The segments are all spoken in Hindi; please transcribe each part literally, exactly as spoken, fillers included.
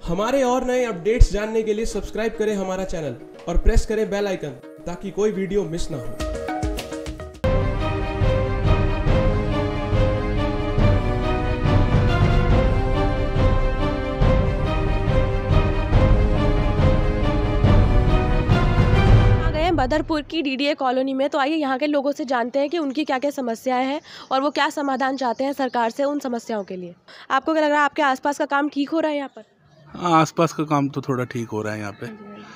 हमारे और नए अपडेट्स जानने के लिए सब्सक्राइब करें हमारा चैनल और प्रेस करें बेल आइकन ताकि कोई वीडियो मिस ना हो। बदरपुर की डीडीए कॉलोनी में, तो आइए यहाँ के लोगों से जानते हैं कि उनकी क्या क्या समस्याएं हैं और वो क्या समाधान चाहते हैं सरकार से उन समस्याओं के लिए। आपको क्या लग रहा है, आपके आसपास का काम ठीक हो रहा है यहाँ पर? हाँ, आसपास का काम तो थोड़ा ठीक हो रहा है यहाँ पे,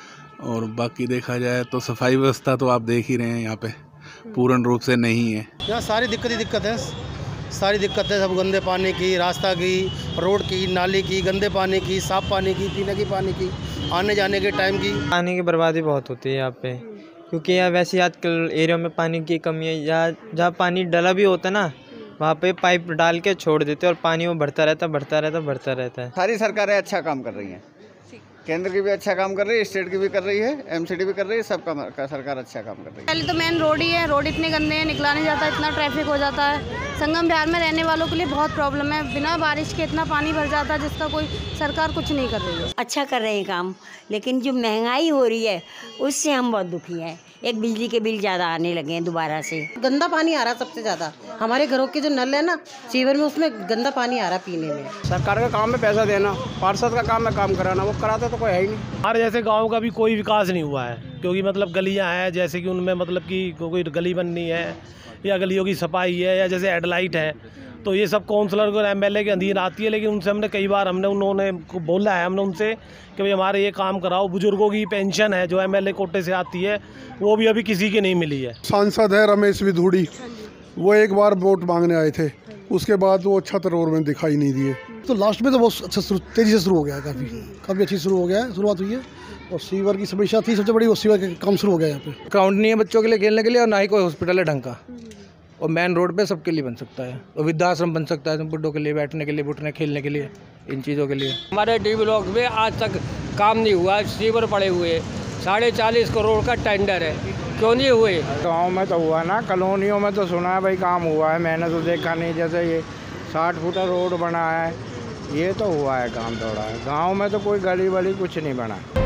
और बाकी देखा जाए तो सफाई व्यवस्था तो आप देख ही रहे हैं यहाँ पे पूर्ण रूप से नहीं है। यहाँ सारी दिक्कत ही दिक्कत है, सारी दिक्कत है, सब गंदे पानी की, रास्ता की, रोड की, नाली की, गंदे पानी की, साफ पानी की, पीने की पानी की, आने जाने के टाइम की। पानी की बर्बादी बहुत होती है यहाँ पे, क्योंकि यहाँ वैसे आजकल एरिया में पानी की कमी है। जहाँ जहाँ पानी डला भी होता है ना, वहाँ पे पाइप डाल के छोड़ देते हैं और पानी वो बढ़ता रहता बढ़ता रहता बढ़ता रहता है। सारी सरकारें अच्छा काम कर रही हैं, केंद्र की भी अच्छा काम कर रही है, स्टेट की भी कर रही है, एमसीडी भी कर रही है, सब का सरकार अच्छा काम कर रही है। पहले तो मेन रोड ही है, रोड इतने गंदे हैं, निकला नहीं जाता, इतना ट्रैफिक हो जाता है। संगम बिहार में रहने वालों के लिए बहुत प्रॉब्लम है, बिना बारिश के इतना पानी भर जाता है जिसका कोई सरकार कुछ नहीं कर रही है। अच्छा कर रहे हैं काम, लेकिन जो महंगाई हो रही है उससे हम बहुत दुखी हैं। एक बिजली के बिल ज़्यादा आने लगे हैं दोबारा से। गंदा पानी आ रहा सबसे ज़्यादा, हमारे घरों के जो नल है ना सीवर में, उसमें गंदा पानी आ रहा पीने में। सरकार का काम है पैसा देना, पार्षद का काम है काम कराना, वो कराता तो कोई है ही नहीं। हमारे जैसे गांव का भी कोई विकास नहीं हुआ है, क्योंकि मतलब गलियां हैं, जैसे कि उनमें मतलब कि कोई गली बननी है या गलियों की सफाई है या जैसे हेडलाइट है, तो ये सब काउंसलर को एमएलए के अधीन आती है। लेकिन उनसे हमने कई बार हमने उन्होंने बोला है हमने उनसे कि भाई हमारे ये काम कराओ। बुजुर्गों की पेंशन है जो एमएलए कोटे से आती है, वो भी अभी किसी की नहीं मिली है। सांसद है रमेश विधूड़ी, वो एक बार वोट मांगने आए थे, उसके बाद वो छतर और में दिखाई नहीं दिए। तो लास्ट में तो बहुत अच्छा शुरू तेज़ी से शुरू हो गया, काफ़ी काफ़ी अच्छी शुरू हो गया है, शुरुआत हुई है। और सीवर की समस्या थी सबसे बड़ी, वो सीवर का काम शुरू हो गया यहाँ पे। ग्राउंड नहीं है बच्चों के लिए खेलने के लिए, और ना ही कोई हॉस्पिटल है ढंग का, और मेन रोड पे सबके लिए बन सकता है, और वृद्धाश्रम बन सकता है बुढ़ों के लिए, बैठने के लिए, उठने खेलने के लिए, इन चीज़ों के लिए। हमारे डी ब्लॉक में आज तक काम नहीं हुआ, सीवर पड़े हुए, साढ़े चालीस करोड़ का टेंडर है, क्यों नहीं हुए? गाँव में तो हुआ ना, कॉलोनियों में तो सुना है भाई काम हुआ है, मैंने तो देखा नहीं। जैसे ये साठ फुटा रोड बना है, ये तो हुआ है काम थोड़ा है, गाँव में तो कोई गली वली कुछ नहीं बना।